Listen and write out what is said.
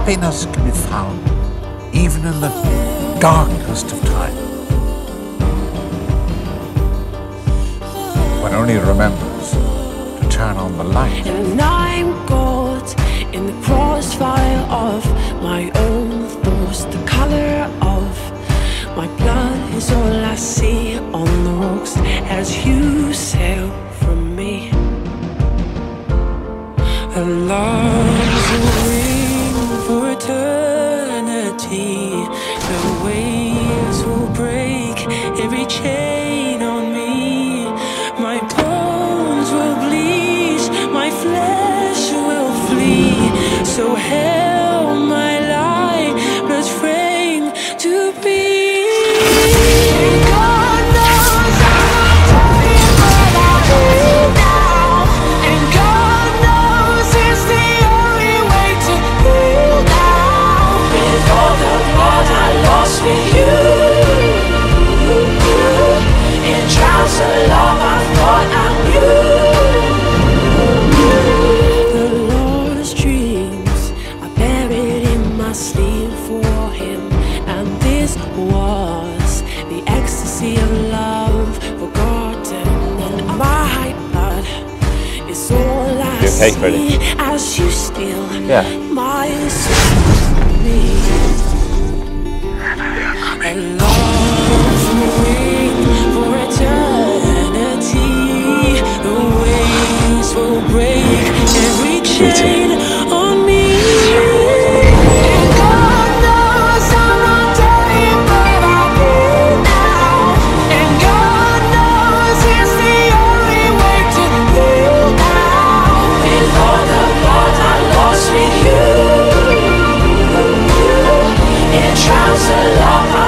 happiness can be found even in the darkest of time. One only remembers to turn on the light. And I'm caught in the crossfire of my own thoughts. The color of my blood is all I see on the rocks as you sail from me. And love's a ring for eternity. The waves will break every chain on me. My bones will bleach, my flesh will flee. So hell my life must frame to be. Okay, ready? As you steal my soul from me. And love's waiting for eternity. The waves will break every chain on me. And God knows I'm not dying, but I feel now. And God knows it's the only way to heal now. With all the blood I lost with you, it drowns the love